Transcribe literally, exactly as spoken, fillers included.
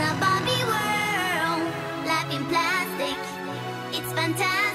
a Barbie world, life in plastic, it's fantastic.